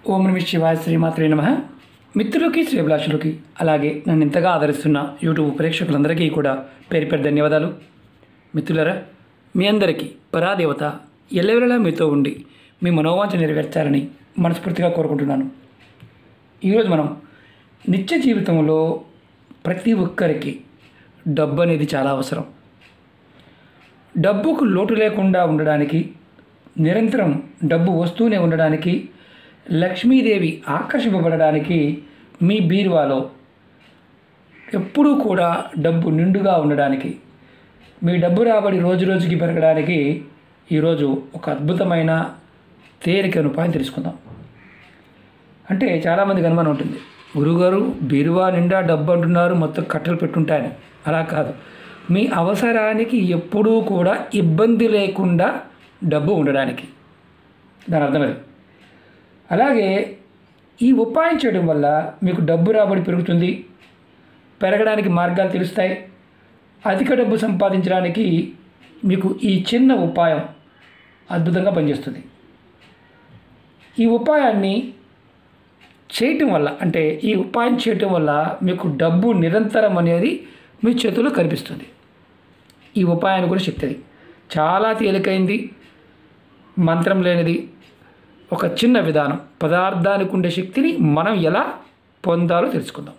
ఓం నమః శివాయ శ్రీమాత్రే నమః. మిత్రులకి శ్రేభిలాషులకి అలాగే నన్ను ఇంతగా ఆదరిస్తున్న యూట్యూబ్ ప్రేక్షకులందరికీ కూడా పేరు పేరు ధన్యవాదాలు. మిత్రులరా, మీ అందరికీ పరాదేవత ఎల్లవేళలా మీతో ఉండి మీ మనోవాంఛ నెరవేర్చాలని మనస్ఫూర్తిగా కోరుకుంటున్నాను. ఈరోజు మనం నిత్య జీవితంలో ప్రతి ఒక్కరికి డబ్బు అనేది చాలా అవసరం. డబ్బుకు లోటు లేకుండా ఉండడానికి, నిరంతరం డబ్బు వస్తూనే ఉండడానికి, లక్ష్మీదేవి ఆకర్షింపబడడానికి మీ బీరువాలో ఎప్పుడూ కూడా డబ్బు నిండుగా ఉండడానికి, మీ డబ్బు రాబడి రోజు రోజుకి పెరగడానికి ఈరోజు ఒక అద్భుతమైన తేలికైన ఉపాయం తెలుసుకుందాం. అంటే చాలామందికి అనుమానం ఉంటుంది, గురుగారు బీరువా నిండా డబ్బు అంటున్నారు, మొత్తం కట్టలు పెట్టుంటాయని. అలా కాదు, మీ అవసరానికి ఎప్పుడూ కూడా ఇబ్బంది లేకుండా డబ్బు ఉండడానికి, దాని అర్థం అది. అలాగే ఈ ఉపాయం చేయడం వల్ల మీకు డబ్బు రాబడి పెరుగుతుంది, పెరగడానికి మార్గాలు తెలుస్తాయి. అధిక డబ్బు సంపాదించడానికి మీకు ఈ చిన్న ఉపాయం అద్భుతంగా పనిచేస్తుంది. ఈ ఉపాయాన్ని చేయటం వల్ల, అంటే ఈ ఉపాయం చేయటం వల్ల మీకు డబ్బు నిరంతరం అనేది మీ చేతుల్లో కనిపిస్తుంది. ఈ ఉపాయాన్ని కూడా శక్తిది, చాలా తేలికైంది, మంత్రం లేనిది, ఒక చిన్న విధానం. పదార్థానికి ఉండే శక్తిని మనం ఎలా పొందాలో తెలుసుకుందాం.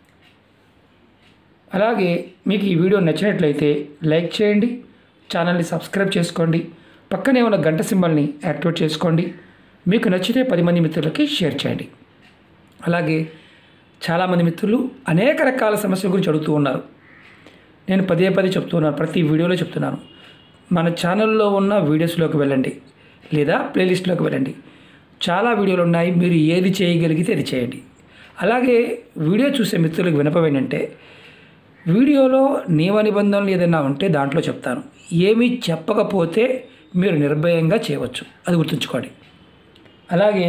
అలాగే మీకు ఈ వీడియో నచ్చినట్లయితే లైక్ చేయండి, ఛానల్ని సబ్స్క్రైబ్ చేసుకోండి, పక్కనే ఉన్న గంట సింబల్ని యాక్టివేట్ చేసుకోండి. మీకు నచ్చితే 10 మంది మిత్రులకి షేర్ చేయండి. అలాగే చాలామంది మిత్రులు అనేక రకాల సమస్యల గురించి అడుగుతూ ఉన్నారు. నేను పదే చెప్తున్నాను, ప్రతి వీడియోలో చెప్తున్నాను. మన ఛానల్లో ఉన్న వీడియోస్లోకి వెళ్ళండి, లేదా ప్లేలిస్ట్లోకి వెళ్ళండి. చాలా వీడియోలు ఉన్నాయి, మీరు ఏది చేయగలిగితే అది చేయండి. అలాగే వీడియో చూసే మిత్రులకు వినపం ఏంటంటే, వీడియోలో నియమ నిబంధనలు ఏదైనా ఉంటే దాంట్లో చెప్తాను, ఏమీ చెప్పకపోతే మీరు నిర్భయంగా చేయవచ్చు, అది గుర్తుంచుకోండి. అలాగే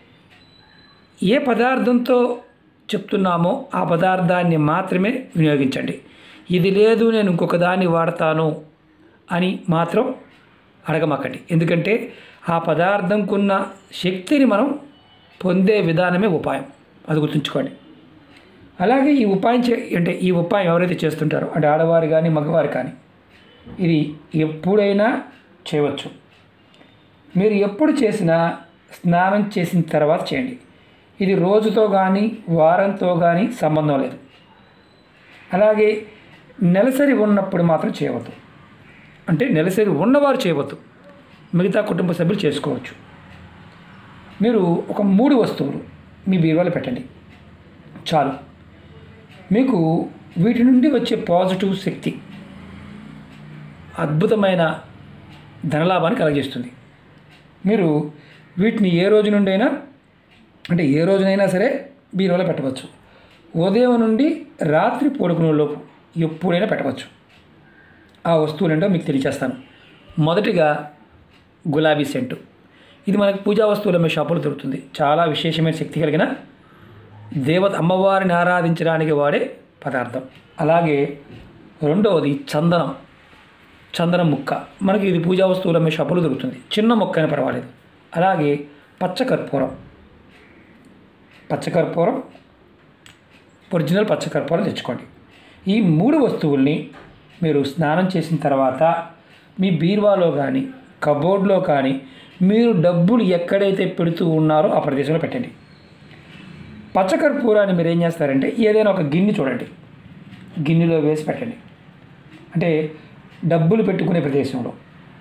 ఏ పదార్థంతో చెప్తున్నామో ఆ పదార్థాన్ని మాత్రమే వినియోగించండి. ఇది లేదు నేను ఇంకొక దాన్ని వాడతాను అని మాత్రం అడగమాకండి. ఎందుకంటే ఆ పదార్థంకున్న శక్తిని మనం పొందే విధానమే ఉపాయం, అది గుర్తుంచుకోండి. అలాగే ఈ ఉపాయం అంటే ఈ ఉపాయం ఎవరైతే చేస్తుంటారో, అంటే ఆడవారు కానీ మగవారు కానీ, ఇది ఎప్పుడైనా చేయవచ్చు. మీరు ఎప్పుడు చేసినా స్నానం చేసిన తర్వాత చేయండి. ఇది రోజుతో కానీ వారంతో కానీ సంబంధం లేదు. అలాగే నెలసరి ఉన్నప్పుడు మాత్రం చేయవద్దు, అంటే నెలసరి ఉన్నవారు చేయవద్దు, మిగతా కుటుంబ సభ్యులు చేసుకోవచ్చు. మీరు ఒక 3 వస్తువులు మీ బీరువాలో పెట్టండి చాలు. మీకు వీటి నుండి వచ్చే పాజిటివ్ శక్తి అద్భుతమైన ధనలాభాన్ని కలగజేస్తుంది. మీరు వీటిని ఏ రోజు నుండైనా, అంటే ఏ రోజునైనా సరే బీరువాలో పెట్టవచ్చు. ఉదయం నుండి రాత్రి పడుకునే లోపు ఎప్పుడైనా పెట్టవచ్చు. ఆ వస్తువులు ఏంటో మీకు తెలియచేస్తాను. మొదటిగా గులాబీ సెంటు. ఇది మనకు పూజా వస్తువులు అమ్మే షాపులో దొరుకుతుంది. చాలా విశేషమైన శక్తి కలిగిన దేవత అమ్మవారిని ఆరాధించడానికి వాడే పదార్థం. అలాగే రెండవది చందనం ముక్క. మనకి ఇది పూజా వస్తువులు అమ్మే షాపులో దొరుకుతుంది, చిన్న మొక్క అయినా పర్వాలేదు. అలాగే పచ్చకర్పూరం, ఒరిజినల్ పచ్చకర్పూరం తెచ్చుకోండి. ఈ 3 వస్తువుల్ని మీరు స్నానం చేసిన తర్వాత మీ బీరువాలో కానీ కబోర్డ్లో కానీ మీరు డబ్బులు ఎక్కడైతే పెడుతూ ఉన్నారో ఆ ప్రదేశంలో పెట్టండి. పచ్చకర్పూరాన్ని మీరు ఏం చేస్తారంటే, ఏదైనా ఒక గిన్నె చూడండి, గిన్నెలో వేసి పెట్టండి. అంటే డబ్బులు పెట్టుకునే ప్రదేశంలో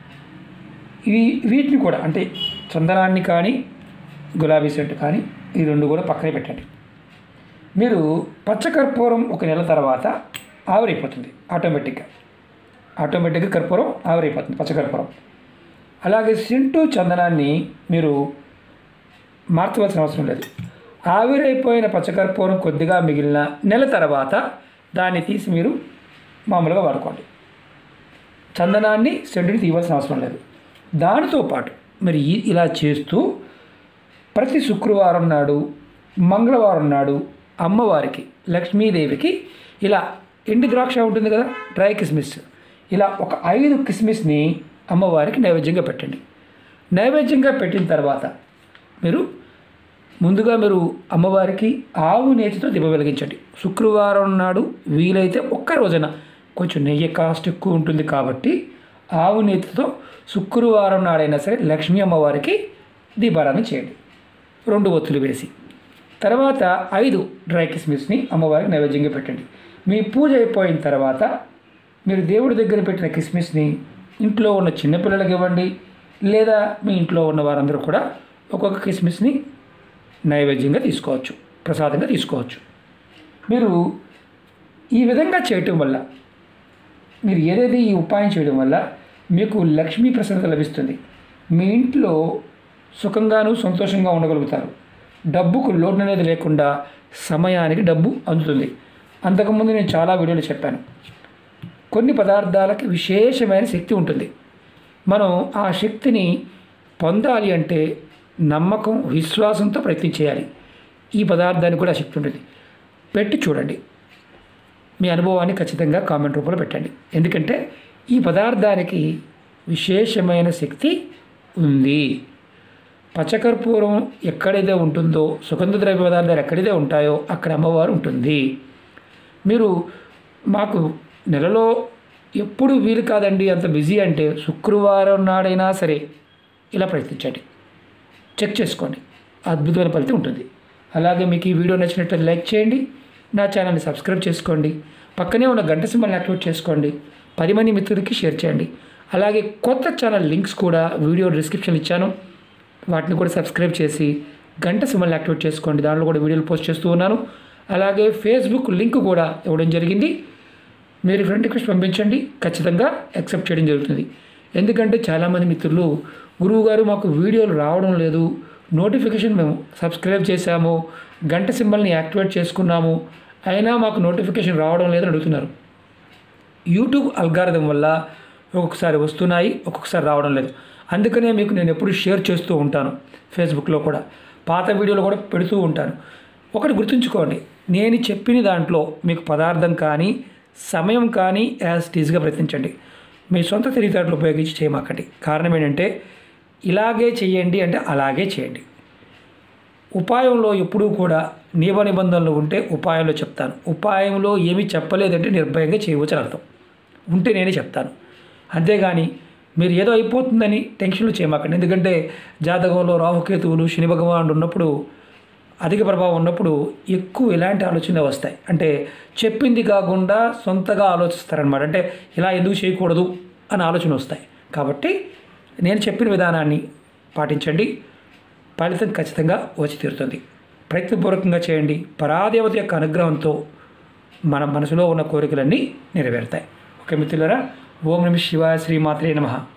వీటిని కూడా, అంటే చందనాన్ని కానీ గులాబీ సెంటు కానీ ఈ 2 కూడా పక్కనే పెట్టండి. మీరు పచ్చకర్పూరం 1 నెల తర్వాత ఆవిరైపోతుంది, ఆటోమేటిక్గా కర్పూరం ఆవిరైపోతుంది, పచ్చకర్పూరం. అలాగే సెంటు చందనాన్ని మీరు మార్చవలసిన అవసరం లేదు. ఆవిరైపోయిన పచ్చకర్పూరం కొద్దిగా మిగిలిన నెల తర్వాత దాన్ని తీసి మీరు మామూలుగా వాడుకోండి. చందనాన్ని సెంటుని తీయవలసిన అవసరం లేదు. దానితో పాటు మరి ఇలా చేస్తూ ప్రతి శుక్రవారం నాడు, మంగళవారం నాడు అమ్మవారికి, లక్ష్మీదేవికి ఇలా ఎండు ద్రాక్ష ఉంటుంది కదా, డ్రై కిస్మిస్, ఇలా ఒక 5 కిస్మిస్ని అమ్మవారికి నైవేద్యంగా పెట్టండి. నైవేద్యంగా పెట్టిన తర్వాత మీరు ముందుగా మీరు అమ్మవారికి ఆవు నేతితో దీపం వెలిగించండి. శుక్రవారం నాడు వీలైతే ఒక్క రోజున కొంచెం నెయ్యి కాస్ట్ ఎక్కువ ఉంటుంది కాబట్టి ఆవు నేతితో శుక్రవారం నాడైనా సరే లక్ష్మీ అమ్మవారికి దీపారాధన చేయండి 2 ఒత్తులు వేసి. తర్వాత 5 డ్రై కిస్మిస్ని అమ్మవారికి నైవేద్యంగా పెట్టండి. మీ పూజ అయిపోయిన తర్వాత మీరు దేవుడి దగ్గర పెట్టిన కిస్మిస్ని ఇంట్లో ఉన్న చిన్నపిల్లలకి ఇవ్వండి, లేదా మీ ఇంట్లో ఉన్న వారందరూ కూడా ఒక్కొక్క కిస్మిస్ని నైవేద్యంగా తీసుకోవచ్చు, ప్రసాదంగా తీసుకోవచ్చు. మీరు ఈ విధంగా చేయటం వల్ల, మీరు ఏదైతే ఈ ఉపాయం చేయడం వల్ల మీకు లక్ష్మీ ప్రసన్నత లభిస్తుంది. మీ ఇంట్లో సుఖంగాను సంతోషంగా ఉండగలుగుతారు. డబ్బుకు లోటు అనేది లేకుండా సమయానికి డబ్బు అందుతుంది. అంతకుముందు నేను చాలా వీడియోలు చెప్పాను, కొన్ని పదార్థాలకి విశేషమైన శక్తి ఉంటుంది. మనం ఆ శక్తిని పొందాలి అంటే నమ్మకం, విశ్వాసంతో ప్రయత్నం చేయాలి. ఈ పదార్థానికి కూడా శక్తి ఉంటుంది. పెట్టి చూడండి. మీ అనుభవాన్ని ఖచ్చితంగా కామెంట్ రూపంలో పెట్టండి. ఎందుకంటే ఈ పదార్థానికి విశేషమైన శక్తి ఉంది. పచ్చకర్పూరం ఎక్కడైతే ఉంటుందో, సుగంధ ద్రవ్య పదార్థాలు ఎక్కడైతే ఉంటాయో అక్కడ అమ్మవారు ఉంటుంది. మీరు మాకు నెలలో ఎప్పుడు వీలు కాదండి, అంత బిజీ అంటే శుక్రవారం నాడైనా సరే ఇలా ప్రయత్నించండి, చెక్ చేసుకోండి, అద్భుతమైన ఫలితం ఉంటుంది. అలాగే మీకు ఈ వీడియో నచ్చినట్లయితే లైక్ చేయండి, నా ఛానల్ని సబ్స్క్రైబ్ చేసుకోండి, పక్కనే ఉన్న గంట సింబల్ని యాక్టివేట్ చేసుకోండి, 10 మంది మిత్రులకి షేర్ చేయండి. అలాగే కొత్త ఛానల్ లింక్స్ కూడా వీడియో డిస్క్రిప్షన్లో ఇచ్చాను, వాటిని కూడా సబ్స్క్రైబ్ చేసి గంట సింబల్ని యాక్టివేట్ చేసుకోండి. దాంట్లో కూడా వీడియోలు పోస్ట్ చేస్తూ ఉన్నాను. అలాగే ఫేస్బుక్ లింక్ కూడా ఇవ్వడం జరిగింది. మీరు ఫ్రెండ్ రిక్వెస్ట్ పంపించండి, ఖచ్చితంగా యాక్సెప్ట్ చేయడం జరుగుతుంది. ఎందుకంటే చాలామంది మిత్రులు, గురువుగారు మాకు వీడియోలు రావడం లేదు, నోటిఫికేషన్ మేము సబ్స్క్రైబ్ చేశాము, గంట సింబల్ని యాక్టివేట్ చేసుకున్నాము, అయినా మాకు నోటిఫికేషన్ రావడం లేదని అడుగుతున్నారు. యూట్యూబ్ అల్గారిథం వల్ల ఒక్కొక్కసారి వస్తున్నాయి, ఒక్కొక్కసారి రావడం లేదు. అందుకనే మీకు నేను ఎప్పుడు షేర్ చేస్తూ ఉంటాను. ఫేస్బుక్లో కూడా పాత వీడియోలు కూడా పెడుతూ ఉంటాను. ఒకటి గుర్తుంచుకోండి, నేను చెప్పిన దాంట్లో మీకు పదార్థం కానీ సమయం కానీ యాజ్ టీజ్గా ప్రయత్నించండి. మీ సొంత తెలివితేటలు ఉపయోగించి చేయమాకండి. కారణం ఏంటంటే ఇలాగే చేయండి అంటే అలాగే చేయండి. ఉపాయంలో ఎప్పుడూ కూడా నియమ నిబంధనలు ఉంటే ఉపాయంలో చెప్తాను. ఉపాయంలో ఏమీ చెప్పలేదంటే నిర్భయంగా చేయవచ్చని అర్థం. ఉంటే నేనే చెప్తాను. అంతేగాని మీరు ఏదో అయిపోతుందని టెన్షన్లు చేయమాకండి. ఎందుకంటే జాతకంలో రాహుకేతువులు, శని భగవానుడు ఉన్నప్పుడు, అధిక ప్రభావం ఉన్నప్పుడు ఎక్కువ ఇలాంటి ఆలోచనలు వస్తాయి. అంటే చెప్పింది కాకుండా సొంతగా ఆలోచిస్తారనమాట. అంటే ఇలా ఎందుకు చేయకూడదు అని ఆలోచన వస్తాయి. కాబట్టి నేను చెప్పిన విధానాన్ని పాటించండి, ఫలితం ఖచ్చితంగా వచ్చి తీరుతుంది. ప్రయత్నపూర్వకంగా చేయండి. పరాదేవత యొక్క అనుగ్రహంతో మన మనసులో ఉన్న కోరికలన్నీ నెరవేరుతాయి. ఓకే మిత్రులారా, ఓం నమః శివాయ, శ్రీమాత్రే నమః.